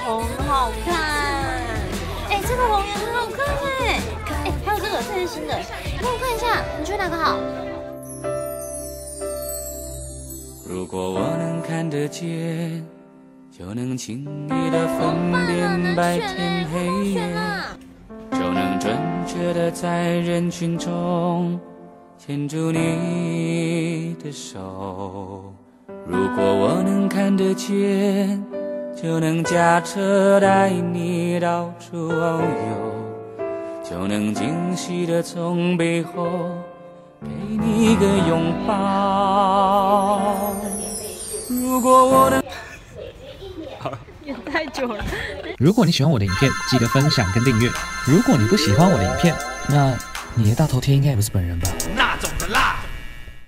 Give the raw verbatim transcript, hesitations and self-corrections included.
哦，很好看。哎，这个龙也很好看哎。哎，还有这个，这是新的，你帮我看一下，你觉得哪个好？ 如果我能看得见，就能轻易的分辨白天黑夜，就能准确的在人群中牵住你的手。如果我能看得见，就能驾车带你到处遨游，就能惊喜的从背后给你一个拥抱。如果我能也太久了。 如果你喜欢我的影片，记得分享跟订阅。如果你不喜欢我的影片，那你的大头贴应该也不是本人吧？ 那种的辣。